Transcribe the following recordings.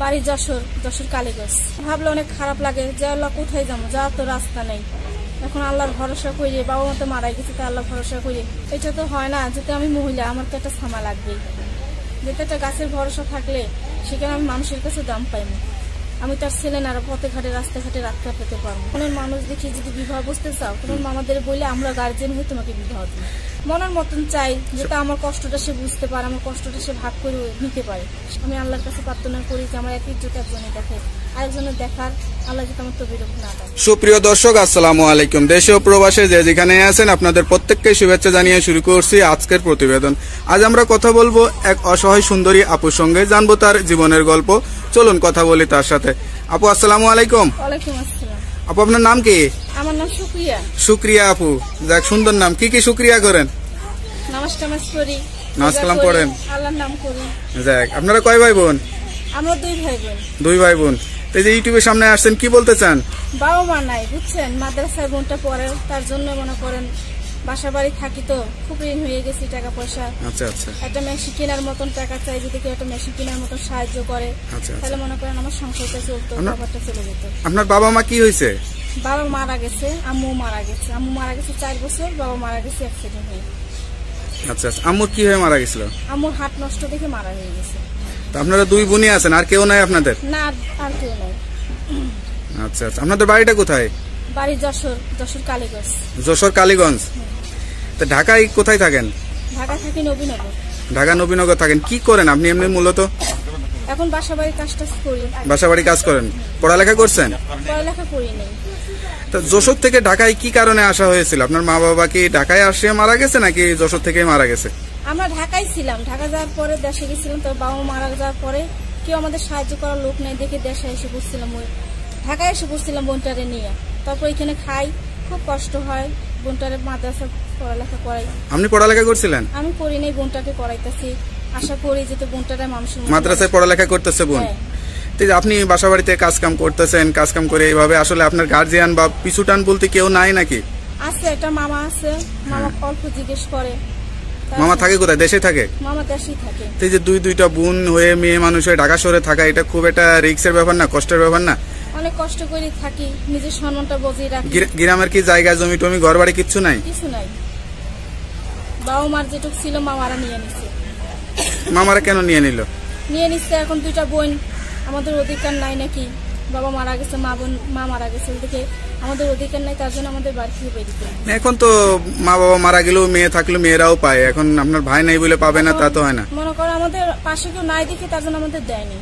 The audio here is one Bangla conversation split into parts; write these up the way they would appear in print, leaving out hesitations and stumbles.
বাড়ি যশোর কালীগঞ্জ। ভাবলে অনেক খারাপ লাগে যে আল্লাহ কোথায় যাবো, যাওয়ার তো রাস্তা নেই। এখন আল্লাহর ভরসা করি, বাবা মা তো মারাই গেছে, তো আল্লাহ ভরসা করি। এটা তো হয় না, যেতে আমি মহিলা, আমার তো একটা সামা লাগবেই। যেতে একটা গাছের ভরসা থাকলে সেখানে আমি মানুষের কাছে দাম পাই না। আমি তার ছেলে না পথে ঘাটে রাস্তাঘাটে রাখতে পেতে পারবো। মনের মানুষ দেখি যদি বিবাহ বসতে চাও, তখন আমাদের বলে আমরা গার্জেন হয়ে তোমাকে বিবাহ দিই। মনের মতন চাই যেটা আমার কষ্টটা সে বুঝতে পারে, আমার কষ্টটা সে ভাগ করে নিতে পারে। আমি আল্লাহর কাছে প্রার্থনা করি যে আমার একই জোট একজনে দেখে, আরেকজনের দেখার আল্লাহ যাতে আমার তো বিরোধ না দেয়। সুপ্রিয় দর্শক, আসসালামু আলাইকুম। দেশে ও প্রবাসে যে যেখানে আছেন আপনাদের প্রত্যেককে শুভেচ্ছা জানিয়ে শুরু করছি আজকের প্রতিবেদন। আজ আমরা কথা বলবো এক অসহায় সুন্দরী আপুর সঙ্গে, জানবো তার জীবনের গল্প। চলুন কথা বলি তার সাথে। আপু আসসালামু আলাইকুম। ওয়ালাইকুম আসসালাম। আপু আপনার নাম কি? আমার নাম শুক্রিয়া। শুক্রিয়া আপু, যাক সুন্দর নাম। কি কি শুক্রিয়া করেন? নামাজ টামাজ করি, নামাজ কালাম পড়েন, আল্লাহর নাম করি। যাক, আপনারা কয় ভাই বোন? আমরা দুই ভাই বোন। দুই ভাই বোন। এই যে ইউটিউবের সামনে আসছেন, কি বলতে চান? বাবা মা নাই বুঝছেন, মাদ্রাসায় বোনটা পড়ে, তার জন্য মনে করেন বাসা বাড়ি থাকি তো খুব ঋণ হয়ে গেছি, টাকা পয়সা। আচ্ছা আচ্ছা। একটা মেশিন কেনার মতন টাকা চাই, যদি কেউ একটা মেশিন কেনার মতন সাহায্য করে তাহলে মনে করেন আমার সংসারটা চলতো, ব্যাপারটা চলে যেত। আপনার বাবা মা কি হয়েছে? বাবা মারা গেছে, আম্মু মারা গেছে। আম্মু মারা গেছে 4 বছর, বাবা মারা গেছে অ্যাক্সিডেন্ট হয়ে। আচ্ছা আচ্ছা। আম্মুর কি হয়ে মারা গেছিল? আম্মুর হাত নষ্ট দেখে মারা হয়ে গেছে। তো আপনারা দুই বোনই আছেন, আর কেউ নাই আপনাদের? না, আর কেউ নাই। আচ্ছা আচ্ছা। আপনাদের বাড়িটা কোথায়? বাড়ি যশোর কালীগঞ্জ। যশোর কালীগঞ্জ। তো ঢাকায় কোথায় থাকেন? ঢাকা থাকি নবীনগর। ঢাকা নবীনগর থাকেন। কি করেন আপনি এমনি মূলত? এখন বাসা বাড়ি কাজ টাজ করি। বাসা বাড়ি কাজ করেন। পড়ালেখা করছেন? পড়ালেখা করি নাই। তো যশোর থেকে ঢাকায় কি কারণে আসা হয়েছিল? আপনার মা বাবা কি ঢাকায় আসে মারা গেছে নাকি যশোর থেকেই মারা গেছে? আমরা ঢাকায় ছিলাম, ঢাকা যাওয়ার পরে দেশে গেছিলাম, তো বাবা মারা যাওয়ার পরে কেউ আমাদের সাহায্য করার লোক নেই দেখে দেশে এসে বসছিলাম, ওই ঢাকায় এসে বসছিলাম বোনটারে নিয়ে। তারপর এখানে খাই, খুব কষ্ট হয়। বোনটারে মাদ্রাসা পড়ালেখা করাই। আপনি পড়ালেখা করছিলেন? আমি করি নাই, বোনটাকে করাইতেছি, আশা করি যে বোনটারে মানুষের মাদ্রাসায় পড়ালেখা করতেছে বোন। আপনি বাসা বাড়িতে কাজ কাম করতেছেন, কাজ কাম করে এইভাবে আসলে আপনার গার্জিয়ান বা পিছুটান বলতে কেউ নাই নাকি? আছে, একটা মামা আছে, মামা অল্প জিজ্ঞেস করে। মামা থাকে কোথায়? দেশে থাকে? মামা দেশেই থাকে। এই যে দুইটা বোন হয়ে মেয়ে মানুষ হয়ে ঢাকা শহরে থাকা, এটা খুব একটা রিস্কের ব্যাপার না, কষ্টের ব্যাপার না? অনেক কষ্ট করে থাকি, নিজের সম্মানটা বজায় রাখি। গ্রামের কি জায়গা জমি টমি ঘর বাড়ি কিচ্ছু নাই? কিছু নাই। বাবা মার যেটুক ছিল মামারা নিয়ে নিচ্ছে। মামারা কেন নিয়ে নিচ্ছে? এখন দুইটা বোন, আমাদের অধিকার নাই নাকি? বাবা মারা গেছে, মা মারা গেছে, ওদিকে আমাদের অধিকার নাই, তার জন্য আমাদের বাড়ি থেকে বেরিয়ে। এখন তো মা বাবা মারা গেলেও মেয়ে থাকলেও মেয়েরাও পায়, এখন আপনার ভাই নাই বলে পাবে না তা তো হয় না। মনে করো আমাদের পাশে কেউ নাই দেখে তার জন্য আমাদের দেয়নি।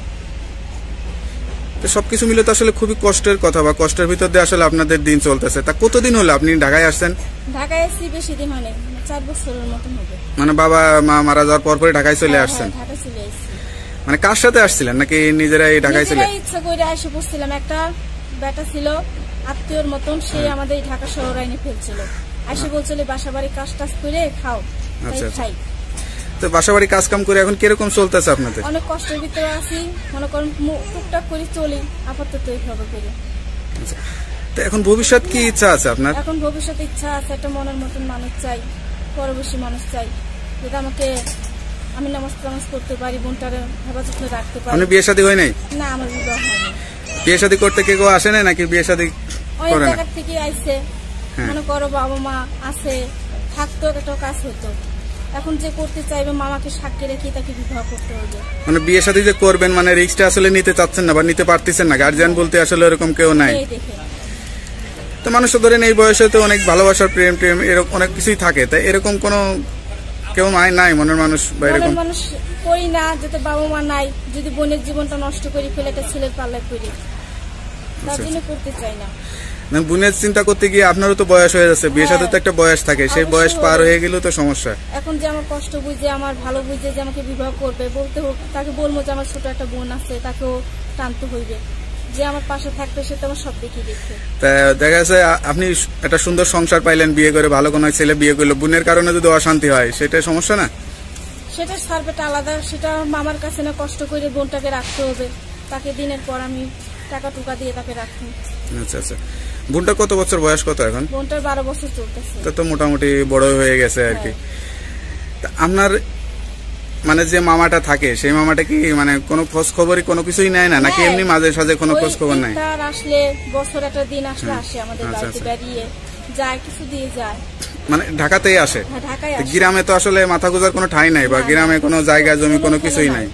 সবকিছু মিলে তো আসলে খুবই কষ্টের কথা, বা কষ্টের ভিতর দিয়ে আসলে আপনাদের দিন চলতেছে। তা কতদিন হলো আপনি ঢাকায় আসছেন? ঢাকায় আসছি বেশি দিন হয় না, 4 বছরের মতন হবে। মানে বাবা মা মারা যাওয়ার পর ঢাকায় চলে আসছেন? ঢাকা চলে আসছি। মানে কার সাথে আসছিলেন নাকি নিজেরাই ঢাকায় চলে? ইচ্ছা করে এসে বসছিলাম, একটা বেটা ছিল আত্মীয়র মতন, সে আমাদের ঢাকা শহর আইনে ফেলছিল, এসে বলছিল বাসা বাড়ি কাজ টাজ করে খাও। আচ্ছা খাই। তো বাসা বাড়ি কাজ কাম করে এখন কিরকম চলতেছে আপনাদের? অনেক কষ্টের ভিতরে আছি, মনে করেন টুকটাক করে চলি, আপাতত এইভাবে করি। তো এখন ভবিষ্যৎ কি ইচ্ছা আছে আপনার? এখন ভবিষ্যতে ইচ্ছা আছে, একটা মনের মতন মানুষ চাই, পরবর্তী মানুষ চাই, যেটা আমাকে আমি নামাজ করতে পারি, বোনটারে হেফাজতে রাখতে পারি। আপনি বিয়ে শাদী হয় নাই? না, আমার বিবাহ হয়নি। বিয়ে শাদী করতে কেউ আসে না নাকি? বিয়ে শাদী অনেক জায়গা থেকে আইছে, মনে করো বাবা মা আছে, থাকতো একটা কাজ হতো। এখন যে করতে চাইবে মামাকে সাক্ষী রেখে তাকে বিবাহ করতে হবে। মানে বিয়ে শাদী যে করবেন, মানে রিস্কটা আসলে নিতে চাচ্ছেন না বা নিতে পারতেছেন না, গার্জিয়ান বলতে আসলে এরকম কেউ নাই। তো মানুষ ধরেন এই বয়সে তো অনেক ভালোবাসার প্রেম এরকম অনেক কিছুই থাকে, তাই এরকম কোনো কেউ নাই মনের মানুষ বা এরকম মানুষ করি না, যাতে বাবা মা নাই, যদি বোনের জীবনটা নষ্ট করে ফেলে একটা ছেলের পাল্লায় করি, তার জন্য করতে চাই না। বোনের চিন্তা করতে গিয়ে আপনারও তো বয়স হয়ে যাচ্ছে, বিয়ের সাথে তো একটা বয়স থাকে, সেই বয়স পার হয়ে গেলেও তো সমস্যা। এখন যে আমার কষ্ট বুঝে, আমার ভালো বুঝে যে আমাকে বিবাহ করবে, বলতে হোক, তাকে বলবো যে আমার ছোট একটা বোন আছে, তাকেও টানতে হইবে, যে আমার পাশে থাকবে, সে তো আমার সব দেখিয়ে দেখছে। দেখা যাচ্ছে আপনি একটা সুন্দর সংসার পাইলেন, বিয়ে করে ভালো কোনো ছেলে বিয়ে করলো, বোনের কারণে যদি অশান্তি হয় সেটা সমস্যা না? সেটা সার্ভেটা আলাদা, সেটা মামার কাছে না কষ্ট করে বোনটাকে রাখতে হবে, তাকে দিনের পর আমি টাকা টুকা দিয়ে তাকে রাখি। আচ্ছা আচ্ছা। বোনটার কত বছর বয়স? কত এখন? বোনটার 12 বছর চলতেছে। তো মোটামুটি বড় হয়ে গেছে আর কি। আপনার মানে যে মামাটা থাকে সেই মামাটা কি মানে কোনো খোঁজ খবরই কোনো কিছুই নেয় না, নাকি এমনি মাঝে সাঝে কোনো খোঁজ খবর নাই? তার আসলে বছর একটা দিন আসলে আসে আমাদের আচ্ছা, বাড়িতে আচ্ছা। বেরিয়ে যায়, কিছু দিয়ে যায়। মানে ঢাকাতেই আসে? হ্যাঁ, ঢাকায় তো আসে। গ্রামে তো আসলে মাথা গোজার কোনো ঠাঁই নাই, বা না, গ্রামে কোনো জায়গা জমি কোনো কিছুই নাই।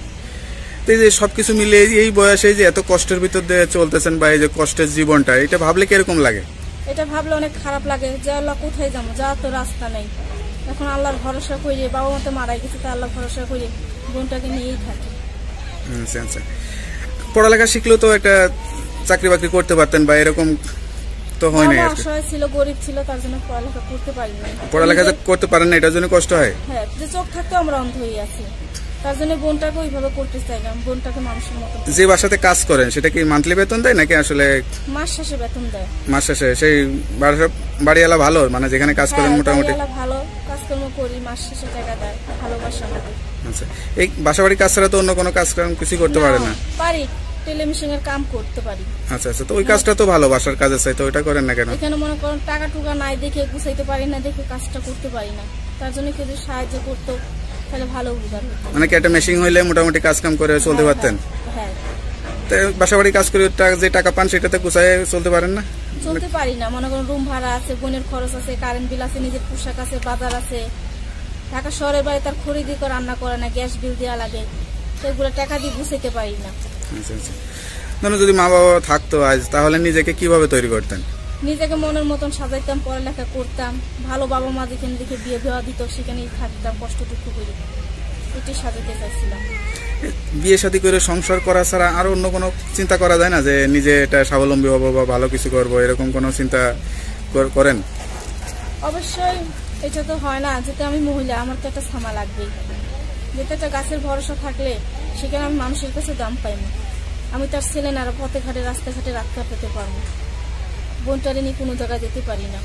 তো এই যে সবকিছু মিলে এই বয়সে যে এত কষ্টের ভিতর দিয়ে চলতেছেন, বা এই যে কষ্টের জীবনটা, এটা ভাবলে কিরকম লাগে? এটা ভাবলে অনেক খারাপ লাগে যে আল্লাহ কোথায় যাবো, যাওয়ার তো রাস্তা নেই। এখন আল্লাহর ভরসা করে, বাবা মা তো মারাই গেছে, তো আল্লাহ ভরসা করে বোনটাকে নিয়েই থাকি। আচ্ছা আচ্ছা। পড়ালেখা শিখলেও তো একটা চাকরি বাকরি করতে পারতেন, বা এরকম তো হয় না? বাবা অসহায় ছিল, গরিব ছিল, তার জন্য পড়ালেখা করতে পারিনি। পড়ালেখা যে করতে পারেন না, এটার জন্য কষ্ট হয়? হ্যাঁ, যে চোখ থাকতেও আমরা অন্ধ হয়ে আছি, তার জন্য বোনটাকে ওইভাবে করতে চাইলাম, বোনটাকে মানুষের মতো। যে বাসাতে কাজ করেন সেটা কি মান্থলি বেতন দেয়, নাকি আসলে মাস শেষে বেতন দেয়? মাস শেষে। সেই বাড়িওয়ালা ভালো, মানে যেখানে কাজ করেন হ্যাঁ, মোটামুটি? বাড়িওয়ালা ভালো, কাজকর্ম করি, মাস শেষে টাকা দেয়, ভালোবাসা আমাদের। আচ্ছা, এই বাসা বাড়ির কাজ ছাড়া তো অন্য কোনো কাজ কাম কিছু করতে পারে না? পারি, টেলিমেশিনের কাম করতে পারি। আচ্ছা আচ্ছা। তো ওই কাজটা তো ভালো, বাসার কাজের চাইতে ওইটা করেন না কেন? এখানে মনে করেন টাকা টুকা নাই দেখে গুছাইতে পারি না, দেখে কাজটা করতে পারি না, তার জন্য কেউ যদি সাহায্য করতো তাহলে ভালো উপকার হতো। মানে কি একটা মেশিন হইলে মোটামুটি কাজ কাম করে চলতে পারতেন? হ্যাঁ, তো বাসা বাড়ি কাজ করে যে টাকা পান সেটাতে গুছায় চলতে পারেন না? চলতে পারি না। মনে করেন রুম ভাড়া আছে, বোনের খরচ আছে, কারেন্ট বিল আছে, নিজের পোশাক আছে, বাজার আছে, ঢাকা শহরের বাড়ি তার খরিদি করে রান্না করে না, গ্যাস বিল দেওয়া লাগে, সেগুলো টাকা দিয়ে গুছাইতে পারি না। আচ্ছা আচ্ছা। ধরুন যদি মা বাবা থাকতো আজ, তাহলে নিজেকে কিভাবে তৈরি করতেন? নিজেকে মনের মতন সাজাইতাম, পড়ালেখা করতাম, ভালো বাবা মা যেখানে দেখে বিয়ে দেওয়া দিত সেখানেই থাকতাম, কষ্টটুকু করে এটাই সাজাতে চাইছিলাম। বিয়ে শাদী করে সংসার করা ছাড়া আর অন্য কোনো চিন্তা করা যায় না, যে নিজে এটা স্বাবলম্বী হবো বা ভালো কিছু করবো, এরকম কোনো চিন্তা করেন? অবশ্যই এটা তো হয় না, যেটা আমি মহিলা, আমার তো একটা সামা লাগবেই। যেটা একটা গাছের ভরসা থাকলে সেখানে আমি মানুষের কাছে দাম পাই না। আমি তার ছেলে না, পথে ঘাটে রাস্তাঘাটে রাস্তা পেতে পারবো, বোনটারে নিয়ে কোনো জায়গায় যেতে পারি না।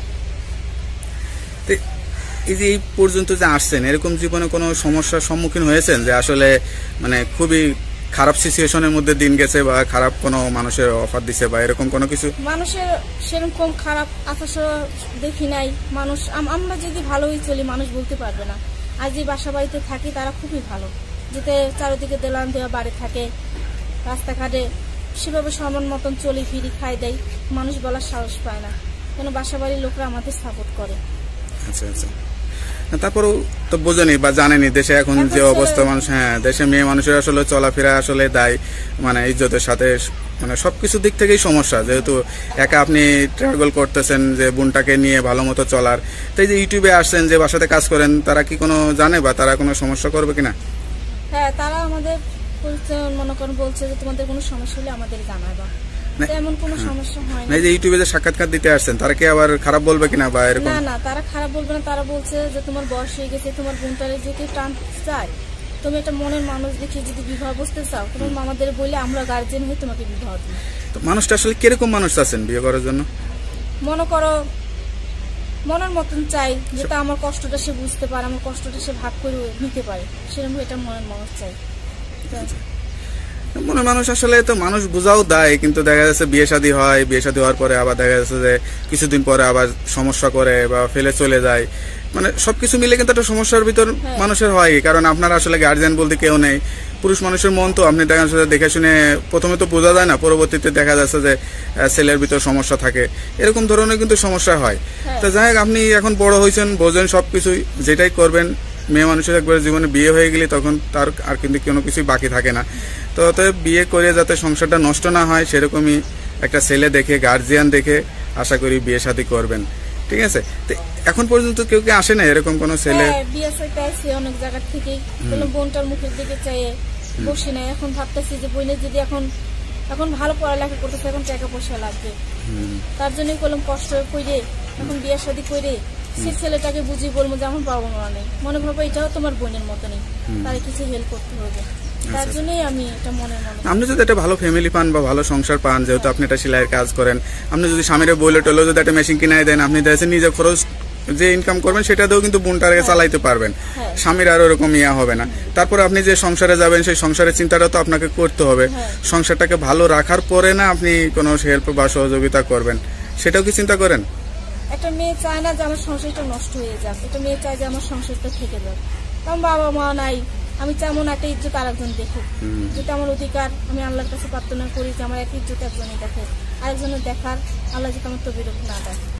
তো এই যে এই পর্যন্ত যে আসছেন, এরকম জীবনে কোনো সমস্যার সম্মুখীন হয়েছেন যে আসলে মানে খুবই খারাপ সিচুয়েশনের মধ্যে দিন গেছে, বা খারাপ কোনো মানুষের অফার দিছে, বা এরকম কোনো কিছু? মানুষের সেরকম খারাপ আকাশ দেখি নাই। মানুষ আমরা যদি ভালোই চলি, মানুষ বলতে পারবে না। আর যে বাসা বাড়িতে থাকি তারা খুবই ভালো, যেতে চারিদিকে দেলান দেওয়া বাড়ি থাকে, রাস্তাঘাটে সেভাবে সমান মতন চলি ফিরি, খাই দেয়, মানুষ বলার সাহস পায় না, কেন বাসা বাড়ির লোকরা আমাদের সাপোর্ট করে। আচ্ছা আচ্ছা। তারপরেও তো বোঝেনি বা জানেনি দেশে এখন যে অবস্থা, মানুষ, হ্যাঁ, দেশে মেয়ে মানুষের আসলে চলাফেরা আসলে দায়, মানে ইজ্জতের সাথে, মানে সবকিছু দিক থেকেই সমস্যা। যেহেতু একা আপনি ট্রাভেল করতেছেন যে বোনটাকে নিয়ে ভালো মতো চলার, তো এই যে ইউটিউবে আসছেন, যে বাসাতে কাজ করেন, তারা কি কোনো জানে বা তারা কোনো সমস্যা করবে কিনা? হ্যাঁ, তারা আমাদের মনে করেন বলছে যে তোমাদের কোনো সমস্যা হলে আমাদের জানাবা, এমন কোনো সমস্যা হয় না। এই যে ইউটিউবে যে সাক্ষাৎকার দিতে আসছেন, তারা কি আবার খারাপ বলবে কিনা বা এরকম? না না, তারা খারাপ বলবে না। তারা বলছে যে তোমার বয়স হয়ে গেছে, তোমার বোনটারে যদি টান চায়, তুমি একটা মনের মানুষ দেখে যদি বিবাহ বসতে চাও, তোমার মামাদের বলে আমরা গার্জেন হয়ে তোমাকে বিবাহ দিই। তো মানুষটা আসলে কিরকম মানুষ চাচ্ছেন বিয়ে করার জন্য? মনে করো মনের মতন চাই, যেটা আমার কষ্টটা সে বুঝতে পারে, আমার কষ্টটা সে ভাগ করে নিতে পারে, সেরকম এটা মনের মানুষ চাই। মনের মানুষ আসলে তো মানুষ বোঝাও দেয়, কিন্তু দেখা যাচ্ছে বিয়ে শাদী হয়, বিয়ে শাদী হওয়ার পরে আবার দেখা যাচ্ছে যে কিছুদিন পরে আবার সমস্যা করে বা ফেলে চলে যায়, মানে সবকিছু মিলে কিন্তু একটা সমস্যার ভিতর মানুষের হয়। কারণ আপনার আসলে গার্জিয়ান বলতে কেউ নেই, পুরুষ মানুষের মন তো আপনি দেখা যাচ্ছে দেখে শুনে প্রথমে তো বোঝা যায় না, পরবর্তীতে দেখা যাচ্ছে যে ছেলের ভিতর সমস্যা থাকে, এরকম ধরনের কিন্তু সমস্যা হয়। তো যাই হোক, আপনি এখন বড় হয়েছেন, বোঝেন সবকিছুই, যেটাই করবেন, মেয়ে মানুষের একবার জীবনে বিয়ে হয়ে গেলে তখন তার আর কিন্তু কোনো কিছুই বাকি থাকে না। তো অতএব বিয়ে করে যাতে সংসারটা নষ্ট না হয়, সেরকমই একটা ছেলে দেখে, গার্জিয়ান দেখে আশা করি বিয়ে শাদী করবেন, ঠিক আছে? তো এখন পর্যন্ত কেউ কি আসে না এরকম কোনো ছেলে? বিয়ে সাইতে আসে অনেক জায়গা থেকেই, কোনো বোনটার মুখের দিকে চাইয়ে বসি না। এখন ভাবতেছি যে বোনের যদি এখন ভালো পড়ালেখা করতেছে, এখন টাকা পয়সা লাগবে, তার জন্যই করলাম কষ্ট করে এখন বিয়ে শাদী করে সে ছেলেটাকে বুঝিয়ে বলবো যে আমার বাবা মা নেই, মনে ভাবো এটাও তোমার বোনের মতো নেই, তার কিছু হেল্প করতে হবে, তার জন্যই আমি এটা মনে মনে। আপনি যদি একটা ভালো ফ্যামিলি পান বা ভালো সংসার পান, যেহেতু আপনি একটা সেলাইয়ের কাজ করেন, আপনি যদি স্বামীরে বলে টলে যদি একটা মেশিন কিনাই দেন, আপনি দেখেন নিজের খরচ যে ইনকাম করবেন সেটা দিয়েও কিন্তু বোনটাকে চালাইতে পারবেন, স্বামীর আর ওরকম ইয়া হবে না। তারপরে আপনি যে সংসারে যাবেন, সেই সংসারের চিন্তাটা তো আপনাকে করতে হবে, সংসারটাকে ভালো রাখার পরে না আপনি কোনো হেল্প বা সহযোগিতা করবেন, সেটাও কি চিন্তা করেন? একটা মেয়ে চায় না যে আমার সংসারটা নষ্ট হয়ে যাক, একটা মেয়ে চায় যে আমার সংসারটা থেকে যাক, আমার বাবা মা নাই, আমি তেমন একটা ইজ্জত আরেকজন দেখি, যেটা আমার অধিকার। আমি আল্লাহর কাছে প্রার্থনা করি যে আমার এক ইজ্জত একজনে দেখে, আরেকজনের দেখার আল্লাহ যেটা আমার তো বিরক্ত না দেয়।